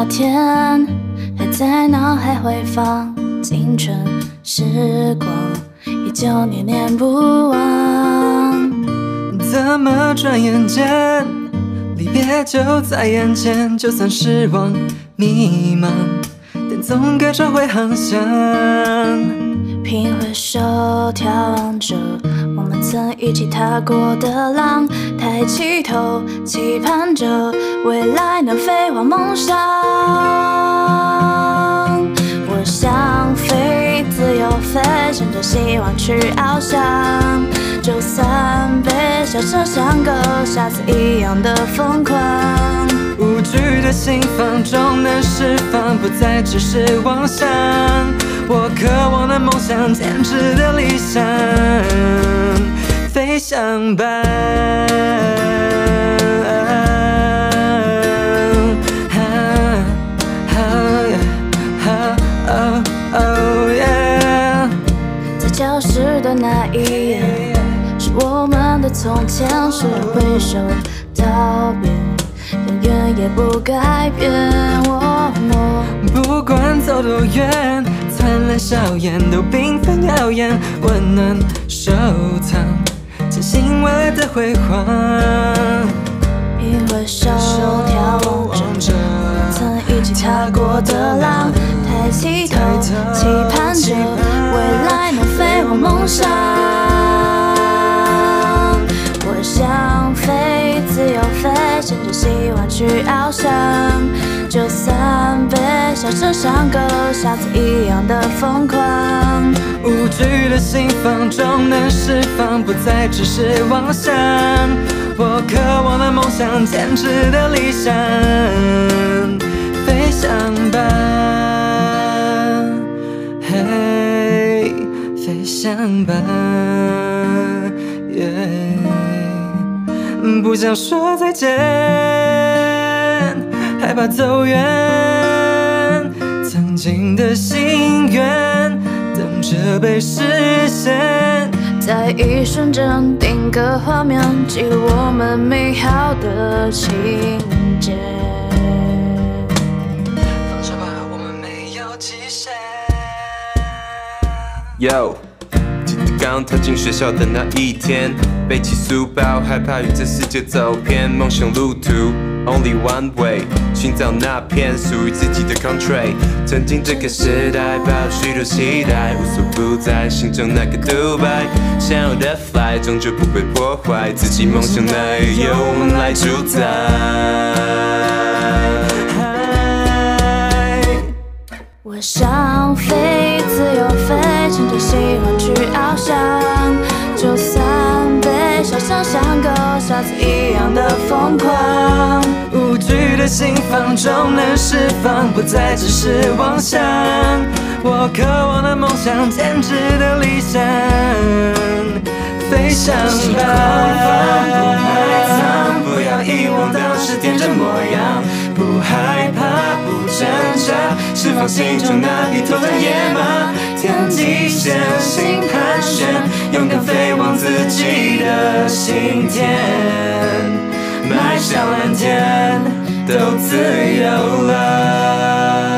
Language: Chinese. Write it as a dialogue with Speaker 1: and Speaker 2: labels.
Speaker 1: 天还在脑海回放，青春时光依旧念念不忘。
Speaker 2: 怎么转眼间，离别就在眼前？就算失望迷茫，但总该找回航向。
Speaker 1: 频回首，眺望着我们曾一起踏过的浪，抬起头，期盼着未来能飞往梦想。我想飞，自由飞，乘着希望去翱翔。就算被笑成像个傻子一样的疯狂，
Speaker 2: 无惧的心房终能释放，不再只是妄想。我渴望的梦想，坚持的理想，飞翔吧。
Speaker 1: 在教室的那一夜，是我们的从前，虽然挥手道别，永远也不改变。
Speaker 2: 不管走多远，灿烂笑颜都缤纷耀眼，温暖收藏，坚信未来的辉煌。
Speaker 1: 频回首，眺望着曾一起踏过的浪，抬起头，期盼着未来能飞往梦想。我想飞，自由飞，乘着希望去翱翔。就算被笑成像个傻子一样的疯狂，
Speaker 2: 无惧的心房终能释放，不再只是妄想。我渴望的梦想，坚持的理想，飞翔吧，嘿，飞翔吧，不想说再见，害怕走远，曾经的心愿等着被实现。
Speaker 1: 在一瞬间定格画面，记录我们美好的情节。
Speaker 2: 放手吧，我们没有极限。
Speaker 3: Yo， 记得刚踏进学校的那一天，背起书包，害怕与这世界走偏，梦想路途 only one way， 寻找那片属于自己的 country。曾经这个时代抱有许多期待，无所不在，心中那个独白，想要的 fly 终究不被破坏，自己梦想那也由我们来主宰。
Speaker 1: 我想飞，自由飞，乘着希望去翱翔。就算被笑成像个傻子一样的疯狂，
Speaker 2: 无惧的心房终能释放，不再只是妄想。我渴望的梦想，坚持的理想，飞翔吧。不要遗忘当时天真模样，不害怕，不挣扎，释放心中那匹头的野马。天际线，心盘旋，勇敢飞往自己的心田，迈向蓝天，都自由了。